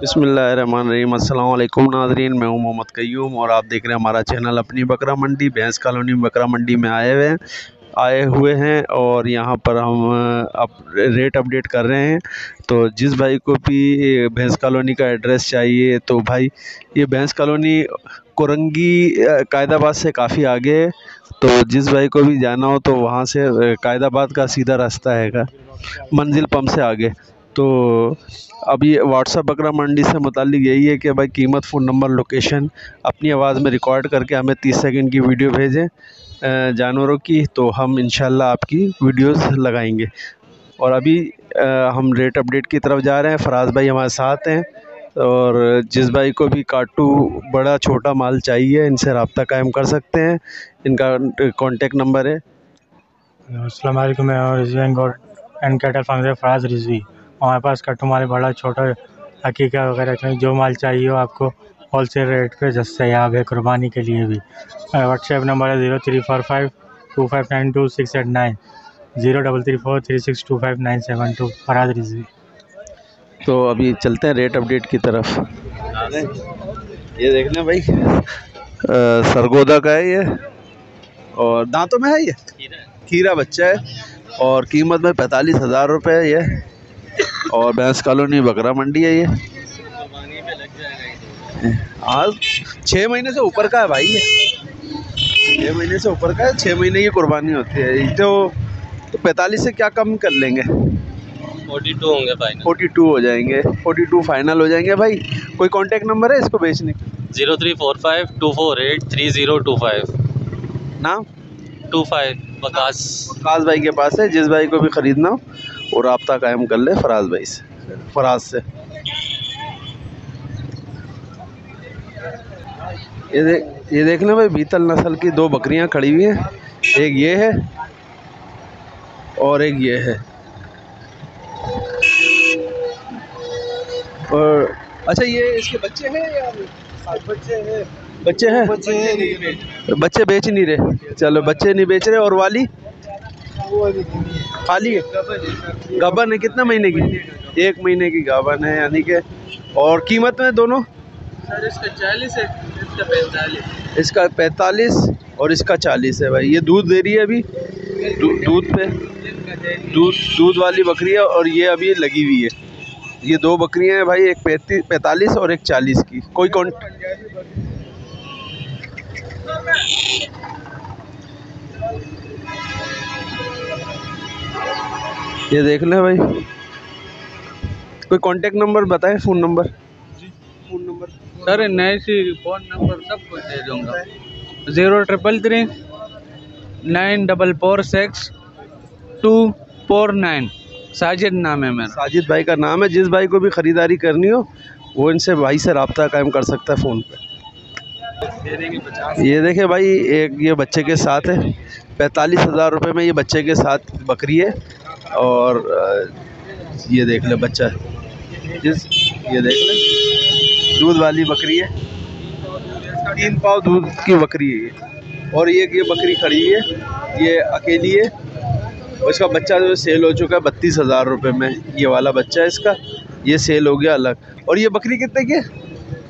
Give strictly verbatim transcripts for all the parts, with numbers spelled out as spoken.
बिस्मिल्लाहिर्रहमानिर्रहीम। अस्सलाम वालेकुम नाज़रीन, मैं हूं मोहम्मद कय्यूम और आप देख रहे हैं हमारा चैनल अपनी बकरा मंडी। भैंस कॉलोनी बकरा मंडी में आए हुए हैं आए हुए हैं और यहां पर हम अब रेट अपडेट कर रहे हैं। तो जिस भाई को भी भैंस कॉलोनी का एड्रेस चाहिए तो भाई ये भैंस कॉलोनी कोरंगी कायदाबाद से काफ़ी आगे है। तो जिस भाई को भी जाना हो तो वहाँ से कायदाबाद का सीधा रास्ता है मंजिल पंप से आगे। तो अभी व्हाट्सअप बकरा मंडी से मुताल्लिक यही है कि भाई कीमत, फ़ोन नंबर, लोकेशन अपनी आवाज़ में रिकॉर्ड करके हमें तीस सेकंड की वीडियो भेजें जानवरों की, तो हम इंशाल्लाह आपकी वीडियोस लगाएंगे। और अभी आ, हम रेट अपडेट की तरफ जा रहे हैं। फराज भाई हमारे साथ हैं और जिस भाई को भी काटू बड़ा छोटा माल चाहिए इनसे रब्ता कायम कर सकते हैं। इनका कॉन्टेक्ट नंबर है। अस्सलाम वालेकुम, मैं एंड कैटल फार्म से फराज रिजवी। हमारे पास कट्टू माल बड़ा छोटा हकीका वगैरह जो माल चाहिए हो आपको होलसेल रेट पे दस्तयाब है कुर्बानी के लिए भी। व्हाट्सएप नंबर है zero three four five two five nine two six eight nine zero double three four three six two five nine seven two Faraz Rizvi. तो अभी चलते हैं रेट अपडेट की तरफ। ये देख लें भाई, सरगोदा का है ये और दांतों में है, ये खीरा बच्चा है और कीमत में पैंतालीस हज़ार रुपये है ये। और भैंस कॉलोनी बकरा मंडी है ये। आज छः महीने से ऊपर का है भाई, ये छः महीने से ऊपर का है। छः महीने की कुर्बानी होती है तो तो पैंतालीस से क्या कम कर लेंगे, फोर्टी टू होंगे फाइनल। फोर्टी टू हो जाएंगे, फोर्टी टू फाइनल हो जाएंगे भाई। कोई कांटेक्ट नंबर है इसको बेचने का? Zero three four five two four eight three zero two five. नाम टू फाइव वकास फराज भाई के पास है। जिस भाई को भी ख़रीदना हो और रब्ता कायम कर ले फराज भाई से, फराज से। ये देख ये देख लें भाई, बीतल नस्ल की दो बकरियां खड़ी हुई हैं। एक ये है और एक ये है। और अच्छा, ये इसके बच्चे हैं या बच्चे हैं? बच्चे हैं, बच्चे हैं, बच्चे बेच नहीं रहे। चलो, बच्चे नहीं बेच रहे। और वाली खाली है, गाभन है। कितना महीने की? एक महीने की गाभन है यानी कि। और कीमत में दोनों सर इसका चालीस है, इसका पैंतालीस। इसका पैंतालीस और इसका चालीस है भाई। ये दूध दे रही है अभी, दूध पे दूध दूध वाली बकरी है और ये अभी लगी हुई है। ये दो बकरियां हैं भाई, एक पैंतीस पैंतालीस और एक चालीस की। कोई कौन ये देख लें भाई। कोई कांटेक्ट नंबर बताएं, phone number? Phone number sir नए सी फ़ोन नंबर सब कुछ दे दूँगा। Zero triple three nine double four six two four nine. Sajid नाम है मेरा। साजिद भाई का नाम है। जिस भाई को भी ख़रीदारी करनी हो वो इनसे भाई से रब्ता कायम कर सकता है फ़ोन पे। ये देखें भाई, एक ये बच्चे के साथ है। पैंतालीस हज़ार रुपये में ये बच्चे के साथ बकरी है। और ये देख ले बच्चा, जिस ये देख ले दूध वाली बकरी है। तीन पाव दूध की बकरी है ये। और ये ये बकरी खड़ी है, ये अकेली है। और इसका बच्चा जो सेल हो चुका है बत्तीस हज़ार रुपये में। ये वाला बच्चा है इसका, ये सेल हो गया अलग। और ये बकरी कितने की है?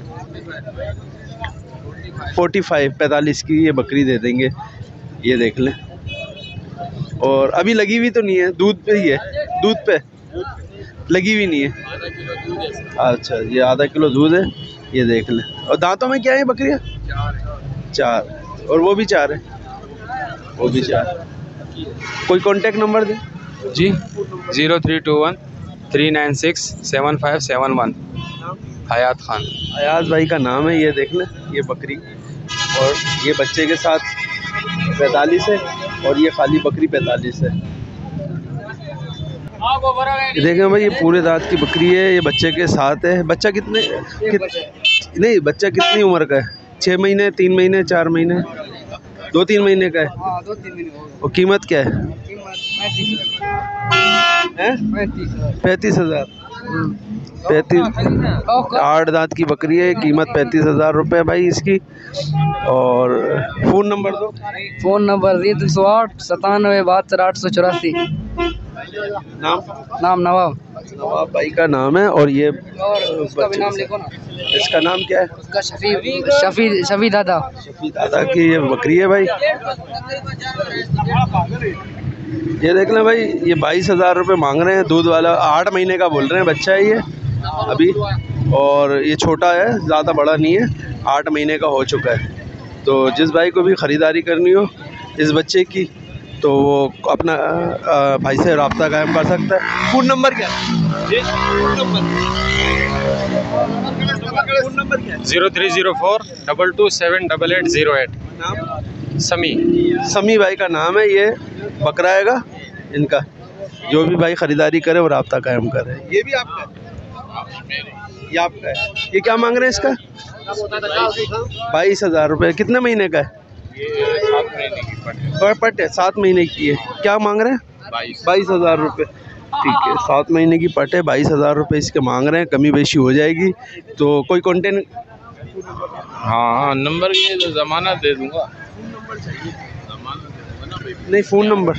फोर्टी फाइव पैंतालीस की ये बकरी दे देंगे। ये देख लें। और अभी लगी हुई तो नहीं है, दूध पे ही है, दूध पे लगी हुई नहीं है। अच्छा, ये आधा किलो दूध है। ये देख लें। और दांतों में क्या है बकरियाँ? चार। और वो भी चार है, वो भी चार। कोई कांटेक्ट नंबर दे जी? Zero three two one three nine six seven five seven one. Hayat Khan. Hayat भाई का नाम है। ये देख लें, ये बकरी और ये बच्चे के साथ पैंतालीस है और ये खाली बकरी पैंतालीस है। देखें भाई, ये पूरे दांत की बकरी है। ये बच्चे के साथ है। बच्चा कितने कित, नहीं बच्चा कितनी उम्र का है? छः महीने, तीन महीने, चार महीने, दो तीन महीने का है। और कीमत क्या है? पैंतीस हज़ार। पैंतीस आठ दांत की बकरी है, कीमत पैंतीस हज़ार रुपये भाई इसकी। और फ़ोन नंबर दो। फ़ोन नंबर दो सौ आठ सतानवे बहत्तर आठ सौ चौरासी। नाम नाम नवाब। नवाब भाई का नाम है। और ये और उसका भी नाम लिखो ना। इसका नाम क्या है? उसका शफी शफी शफी दादा। शफी दादा की ये बकरी है भाई। ये देख लें भाई, ये बाईस हज़ार रुपये मांग रहे हैं। दूध वाला आठ महीने का बोल रहे हैं, बच्चा है ये अभी। और ये छोटा है, ज़्यादा बड़ा नहीं है, आठ महीने का हो चुका है। तो जिस भाई को भी ख़रीदारी करनी हो इस बच्चे की तो वो अपना आ, भाई से रब्ता कायम कर सकता है। फ़ोन नंबर क्या है? फ़ोन नंबर क्या है? Zero three zero four double two seven double eight zero eight. नाम समी। समी भाई का नाम है। ये बकरा हैगा इनका। जो भी भाई ख़रीदारी करे वो रब्ता कायम करे। ये भी आपका है? ये आपका है। ये क्या मांग रहे हैं इसका? बाईस हज़ार रुपये। कितने महीने का है? सात महीने की पट पट है, सात महीने की है। क्या मांग रहे हैं? बाईस बाईस हज़ार रुपये। ठीक है, सात महीने की पट है, बाईस हज़ार रुपये इसके मांग रहे हैं। कमी बेशी हो जाएगी। तो कोई कॉन्टेक्ट? हाँ हाँ नंबर ये तो ज़मानत दे दूँगा। नहीं, फ़ोन नंबर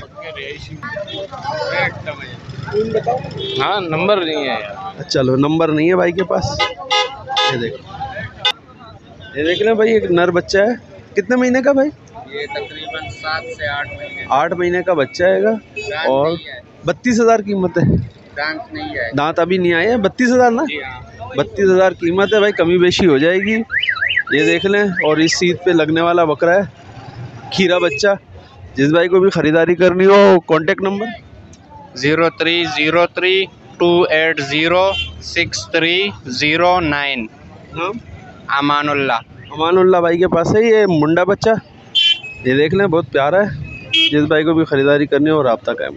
हाँ नंबर नहीं है यार। चलो, नंबर नहीं है भाई के पास। ये देखो, ये देख लें भाई, एक नर बच्चा है। कितने महीने का भाई? ये तकरीबन सात से आठ महीने। आठ महीने का बच्चा हैगा। और बत्तीस हज़ार कीमत है। दांत नहीं है। दांत अभी नहीं आए हैं। बत्तीस हज़ार ना? बत्तीस हज़ार कीमत है भाई, कमी बेशी हो जाएगी। ये देख लें। और इस सीट पे लगने वाला बकरा है, खीरा बच्चा। जिस भाई को भी ख़रीदारी करनी हो contact number zero three zero three two eight zero six three zero nine. नाम अमानुल्लाह। अमानुल्लाह भाई के पास है ये मुंडा बच्चा। ये देख लें, बहुत प्यारा है। जिस भाई को भी ख़रीदारी करनी हो रब्ता कायम।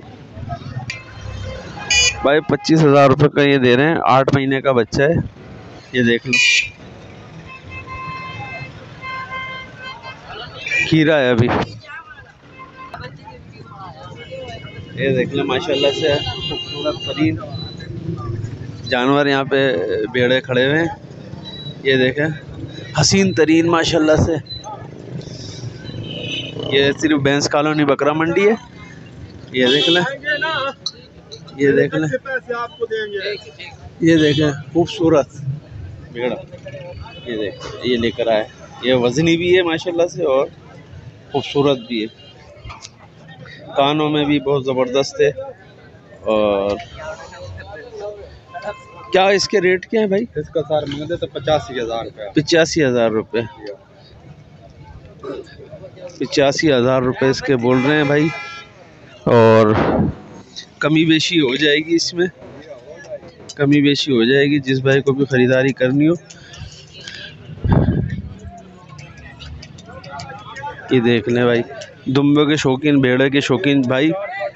भाई पच्चीस हज़ार रुपये का ये दे रहे हैं। आठ महीने का बच्चा है। ये देख लो, खीरा है अभी। ये देख लो, माशाल्लाह से खूबसूरत तरीन जानवर यहाँ पे बेड़े खड़े हुए हैं। ये देखें, हसीन तरीन माशाल्लाह से। ये सिर्फ बैंस कॉलोनी बकरा मंडी है। ये देख लें, ये देख लें, ये देखें खूबसूरत बेड़ा। ये देख, ये लेकर आए। ये वज़नी भी है माशाल्लाह से और खूबसूरत भी है। कानों में भी बहुत ज़बरदस्त है। और क्या इसके रेट क्या है भाई? इसका सार मंगते तो पचासी हज़ार रुपये। पचासी हज़ार रुपये पचासी हज़ार रुपये इसके बोल रहे हैं भाई। और कमी बेशी हो जाएगी इसमें, कमी बेशी हो जाएगी जिस भाई को भी ख़रीदारी करनी हो। ये देख लें भाई, दुम्बे के शौकीन, भेड़े के शौकीन भाई।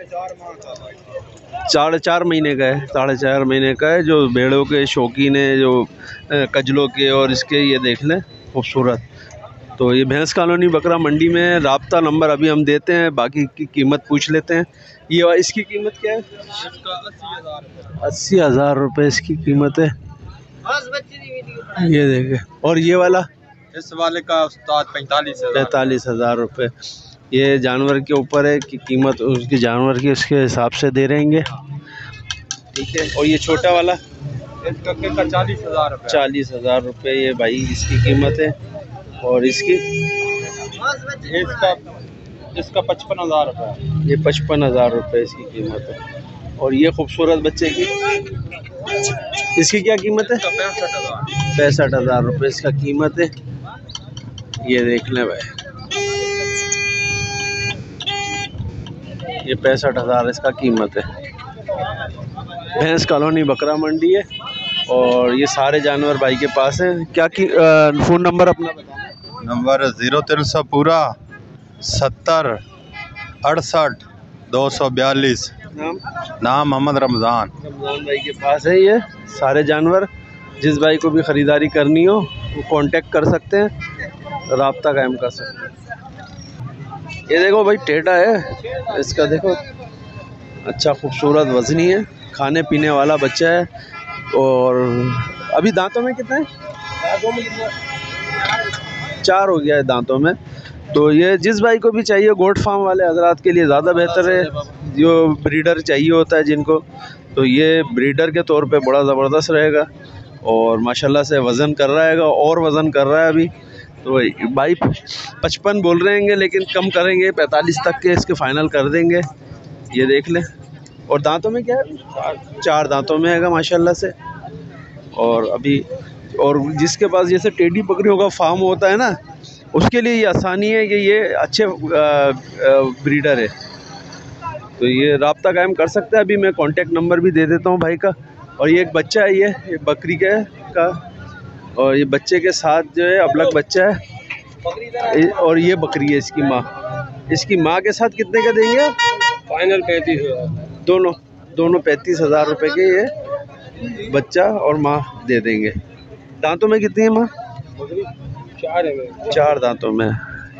साढ़े चार महीने का है, साढ़े चार महीने का है। जो भेड़ों के शौकीन है, जो कजलों के और इसके, ये देख लें खूबसूरत। तो ये भैंस कॉलोनी बकरा मंडी में राब्ता नंबर अभी हम देते हैं, बाकी की कीमत पूछ लेते हैं। ये इसकी कीमत क्या है? अस्सी हज़ार रुपये इसकी कीमत है। ये देखे। और ये वाला इस वाले का उस्ताद पैंतालीस पैंतालीस हज़ार रुपये। ये जानवर के ऊपर है कि कीमत उसकी जानवर की उसके हिसाब से दे रहेंगे। ठीक है। और ये छोटा वाला इसका चालीस हज़ार रुपये चालीस हज़ार रुपये ये भाई इसकी कीमत है। और इसकी इसका इसका पचपन हज़ार रुपये ये पचपन हज़ार रुपये इसकी कीमत है। और ये खूबसूरत बच्चे की इसकी क्या कीमत है? पैंसठ हज़ार पैंसठ हज़ार रुपये इसका कीमत है। ये देख लें भाई, ये पैंसठ हज़ार इसका कीमत है। भैंस कॉलोनी बकरा मंडी है। और ये सारे जानवर भाई के पास हैं। क्या की फ़ोन नंबर अपना बताना? नंबर ज़ीरो तीन सौ पूरा सत्तर अड़सठ दो सौ बयालीस। नाम नाम मोहम्मद रमज़ान। रमज़ान भाई के पास है ये सारे जानवर। जिस भाई को भी ख़रीदारी करनी हो वो कांटेक्ट कर सकते हैं, राब्ता कायम कर सकते हैं। ये देखो भाई, टेढ़ा है इसका, देखो अच्छा खूबसूरत वज़नी है, खाने पीने वाला बच्चा है। और अभी दांतों में कितने हैं? चार हो गया है दांतों में। तो ये जिस भाई को भी चाहिए, गोट फार्म वाले हजरात के लिए ज़्यादा बेहतर है, जो ब्रीडर चाहिए होता है जिनको, तो ये ब्रीडर के तौर पे बड़ा ज़बरदस्त रहेगा। और माशाल्लाह से वज़न कर रहा है और वज़न कर रहा है अभी। तो भाई पचपन बोल रहे हैं, लेकिन कम करेंगे, पैंतालीस तक के इसके फ़ाइनल कर देंगे। ये देख लें। और दांतों में क्या है? चार दांतों में है माशाल्लाह से। और अभी और जिसके पास जैसे टेढ़ी बकरियों का फार्म होता है ना, उसके लिए ये आसानी है कि ये अच्छे ब्रीडर है, तो ये रब्ता कायम कर सकते हैं। अभी मैं कांटेक्ट नंबर भी दे देता हूँ भाई का। और ये एक बच्चा है, ये, ये बकरी के का, और ये बच्चे के साथ जो है अबलग बच्चा है। और ये बकरी है इसकी माँ। इसकी माँ के साथ कितने का देंगे आप? फाइनल पैंतीस हज़ार। दोनों दोनों पैंतीस हज़ार रुपये के ये बच्चा और माँ दे देंगे। दांतों में कितनी है माँ? चार है। चार दांतों में।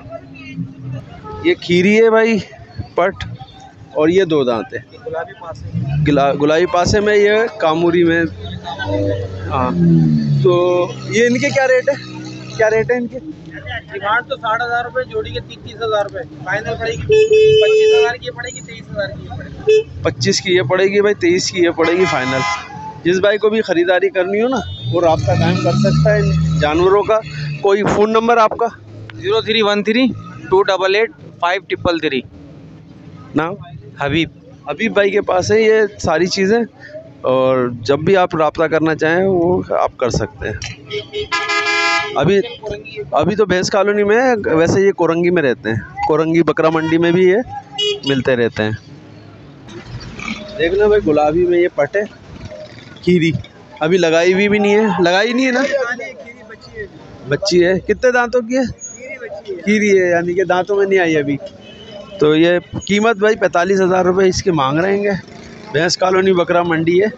ये खीरी है भाई, पट, और ये दो दांत है। गुला गुलाबी पासे में, ये कामूरी में। हाँ, तो ये इनके क्या रेट है? क्या रेट है इनके? डिमांड तो साठ हज़ार रुपये जोड़ी के, तीस तीस हज़ार रुपये फाइनल पड़ेगी। पच्चीस हज़ार की ये पड़ेगी, तेईस हज़ार की ये पड़ेगी। पच्चीस की ये पड़ेगी भाई, तेईस की ये पड़ेगी फाइनल। जिस भाई को भी ख़रीदारी करनी हो ना, वो रब्ता कायम कर सकता है इन जानवरों का। कोई फ़ोन नंबर आपका? Zero three one three two double eight five triple three. नाम? हबीब। हबीब भाई के पास है ये सारी चीज़ें, और जब भी आप रब्ता करना चाहें वो आप कर सकते हैं। अभी अभी तो भैंस कॉलोनी में है, वैसे ये कोरंगी में रहते हैं। कोरंगी बकरा मंडी में भी ये मिलते रहते हैं। देख लो भाई, गुलाबी में ये पट है, खीरी अभी लगाई हुई भी नहीं है। लगाई नहीं है ना? बच्ची है। कितने दांतों की है? खीरी है, यानी कि दांतों में नहीं आई अभी। तो ये कीमत भाई पैंतालीस हज़ार रुपये इसके मांग रहे हैं। भैंस कॉलोनी बकरा मंडी है,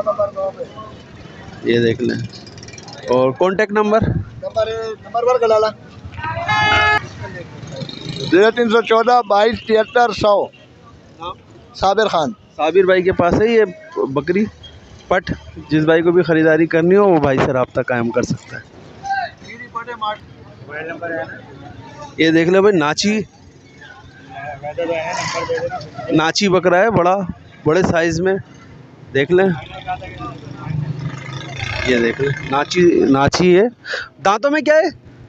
ये देख लें। और कॉन्टेक्ट नंबर? नंबर नंबर पर गलाला जीरो तीन सौ चौदह बाईस तिहत्तर सौ। साबिर खान। साबिर भाई के पास है ये बकरी पट। जिस भाई को भी ख़रीदारी करनी हो वो भाई से रब्ता कायम कर सकता है। ये देख ले भाई, नाची नाची बकरा है, बड़ा बड़े साइज़ में। देख लें, ये देख लें, नाची नाची है। दांतों में क्या है?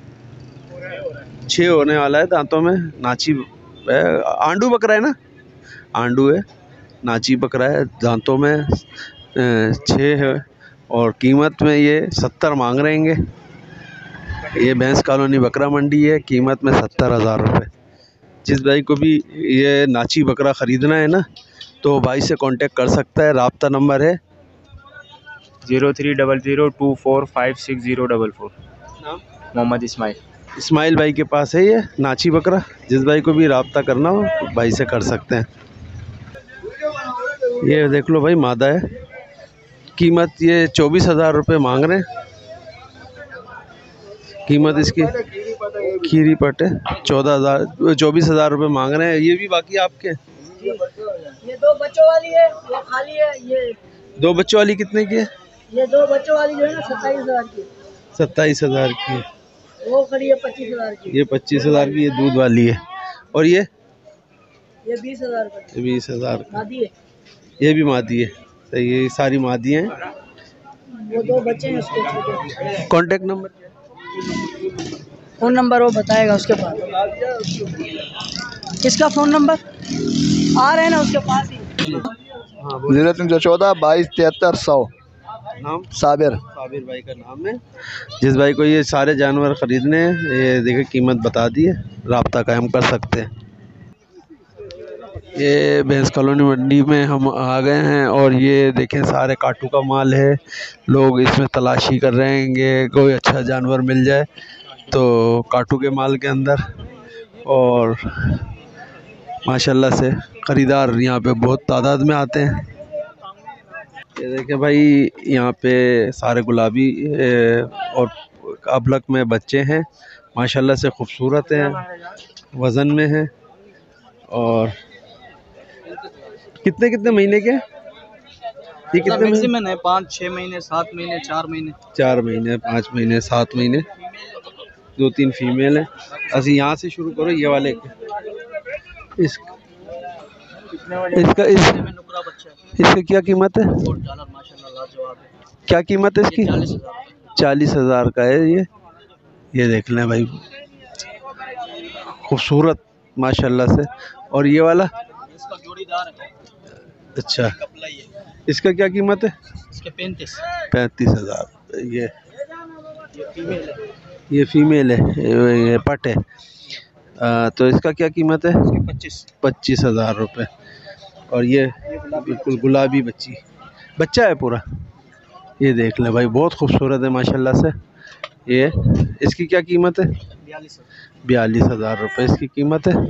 छः होने वाला है दांतों में। नाची है, आंडू बकरा है ना? आंडू है, नाची बकरा है। दांतों में छः है, और कीमत में ये सत्तर मांग रहे हैं। ये भैंस कॉलोनी बकरा मंडी है, कीमत में सत्तर हज़ार रुपये। जिस भाई को भी ये नाची बकरा ख़रीदना है ना, तो भाई से कांटेक्ट कर सकता है। रब्ता नंबर है zero three double zero two four five six zero double four. Mohammad Ismail. Ismail भाई के पास है ये नाची बकरा। जिस भाई को भी रब्ता करना हो भाई से कर सकते हैं। ये देख लो भाई, मादा है। कीमत ये चौबीस हज़ार रुपये मांग रहे हैं। कीमत इसकी खीरी पट है, चौदह हज़ार चौबीस हज़ार रुपये मांग रहे हैं। ये भी बाकी आपके? ये दो बच्चों वाली है, वो खाली है। ये दो बच्चों वाली कितने की है? ये दो बच्चों वाली जो है ना, सत्ताईस हज़ार की। सत्ताईस हज़ार की। वो खड़ी है पच्चीस हज़ार की। ये पच्चीस हज़ार की, ये दूध वाली है। और ये ये बीस हज़ार का। ये बीस हज़ार मादी है। ये भी मादी है। तो ये सारी मादी हैं। वो दो बच्चे हैं उसके छोटे। Contact number? फ़ोन नंबर वो बताएगा उसके पास। किसका फ़ोन नंबर आ रहे हैं ना उसके पास ही। जीरो तीन सौ चौदह बाईस तिहत्तर सौ। नाम? साबिर। साबिर भाई का नाम है। जिस भाई को ये सारे जानवर ख़रीदने हैं, ये देखिए कीमत बता दी है, रब्ता कायम कर सकते हैं। ये भैंस कॉलोनी मंडी में हम आ गए हैं, और ये देखें सारे काटू का माल है। लोग इसमें तलाशी कर रहे हैं कि कोई अच्छा जानवर मिल जाए तो काटू के माल के अंदर। और माशाल्लाह से ख़रीदार यहाँ पे बहुत तादाद में आते हैं। ये देखें भाई, यहाँ पे सारे गुलाबी और अबलक में बच्चे हैं, माशाल्लाह से खूबसूरत हैं, वज़न में हैं। और कितने कितने महीने के? ये कितने मैक्सिमम है पाँच छः महीने सात महीने चार महीने चार महीने पाँच महीने सात महीने, दो तीन फीमेल है। असी यहाँ से शुरू करो ये वाले के। इस इसका इस इसका क्या कीमत है? क्या कीमत है इसकी? चालीस हजार का है ये। ये देख लें भाई, खूबसूरत माशाल्लाह से। और ये वाला इसका जोड़ीदार है। अच्छा, इसका क्या कीमत है? इसके पैंतीस पैंतीस हजार। ये ये फीमेल है, ये, ये पट है। आ, तो इसका क्या कीमत है? पच्चीस पच्चीस हजार रुपये। और ये बिल्कुल गुलाबी बच्ची बच्चा है पूरा। ये देख लें भाई, बहुत खूबसूरत है माशाल्लाह से। ये इसकी क्या कीमत है? बयालीस हजार रुपये इसकी कीमत है।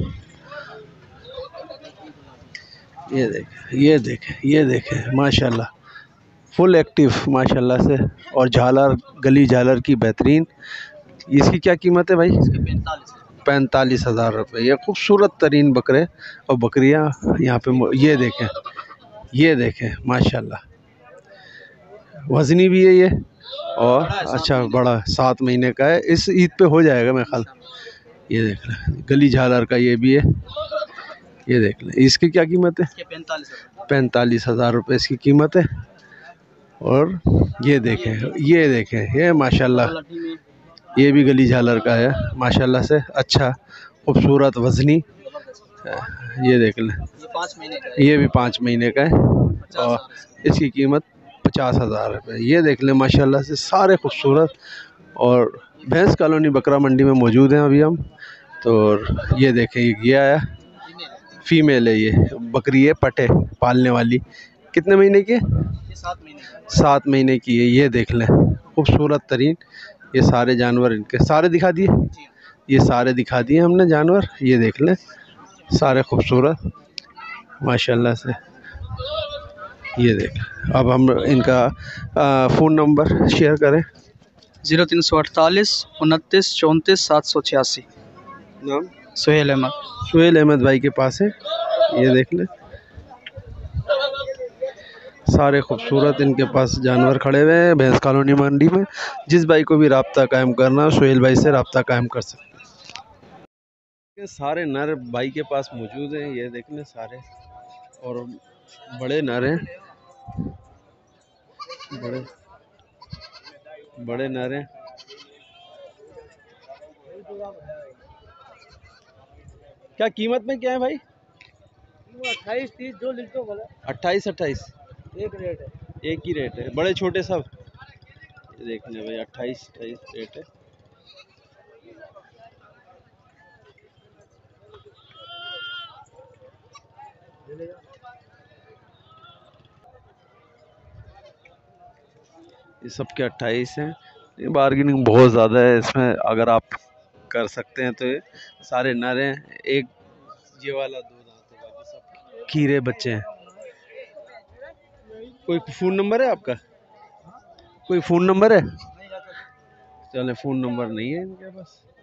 ये देखें ये देखें ये देखें माशाल्लाह, फुल एक्टिव माशाल्लाह से। और झालर, गली झालर की बेहतरीन। इसकी क्या कीमत है भाई? पैंतालीस हज़ार रुपये। ये खूबसूरत तरीन बकरे और बकरियां यहाँ पे। ये देखें ये देखें माशाल्लाह, वज़नी भी है ये। और अच्छा बड़ा सात महीने का है, इस ईद पे हो जाएगा मेरे ख्याल। ये देख लें, गली झालर का ये भी है। ये देख लें, इसकी क्या कीमत है? पैंतालीस हज़ार रुपये इसकी कीमत है। और ये देखें ये देखें ये माशाल्लाह, ये भी गली झालर का है माशाल्लाह से। अच्छा खूबसूरत वज़नी। ये देख लें, ये भी पाँच महीने का है और इसकी कीमत पचास हज़ार रुपये। ये देख लें माशाल्लाह से, सारे खूबसूरत। और भैंस कॉलोनी बकरा मंडी में मौजूद हैं अभी हम। तो ये देखें, ये आया फीमेल है, ये बकरी है, पटे पालने वाली। कितने महीने की है? सात महीने की है। ये देख लें खूबसूरत तरीन। ये सारे जानवर इनके सारे दिखा दिए, ये सारे दिखा दिए हमने जानवर। ये देख लें सारे खूबसूरत माशाल्लाह से। ये देख, अब हम इनका आ, फ़ोन नंबर शेयर करें। जीरो तीन सौ अड़तालीस उनतीस चौंतीस सात सौ छियासी। नाम? सुहेल अहमद। सुहेल अहमद भाई के पास है। ये देख लें सारे खूबसूरत इनके पास जानवर खड़े हुए हैं भैंस कॉलोनी मंडी में। जिस भाई को भी रब्ता कायम करना, सुहेल भाई से रब्ता कायम कर सकते हैं। सारे नर भाई के पास मौजूद हैं। ये देख लें सारे, और बड़े नर हैं, बड़े बड़े नर हैं। क्या कीमत में क्या है भाई? अट्ठाईस तीस जो लिख दो बोला। अट्ठाईस अट्ठाईस एक रेट है, एक ही रेट है, बड़े छोटे सब। ये देख लें भाई, अट्ठाईस अट्ठाईस रेट है। ये सब के अट्ठाईस हैं। ये बार्गेनिंग बहुत ज़्यादा है इसमें, अगर आप कर सकते हैं तो। ये सारे नर हैं। एक ये वाला दो दांत है, बाकी सब खीरे बच्चे हैं। कोई फ़ोन नंबर है आपका? कोई फ़ोन नंबर है? चले, फ़ोन नंबर नहीं है इनके पास।